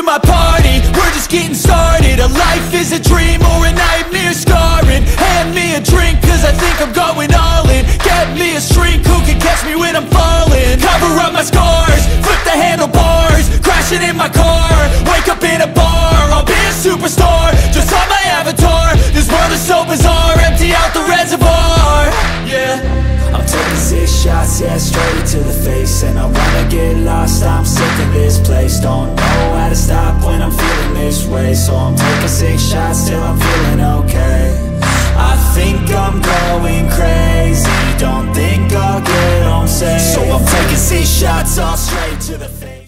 my party, we're just getting started. A life is a dream or a nightmare scarring. Hand me a drink cause I think I'm going all in. Get me a shrink who can catch me when I'm falling. Cover up my scars, flip the handlebars, crashing in my car, wake up in a bar. I'll be a superstar, just on my avatar. This world is so bizarre, empty out the reservoir. Yeah, I'm taking 6 shots, yeah, straight to the face. And I wanna get lost, I'm sick of this place. Don't know how to stop when I'm feeling this way. So I'm taking 6 shots till I'm feeling okay. I think I'm going crazy, don't think I'll get home safe. So I'm taking 6 shots all straight to the face.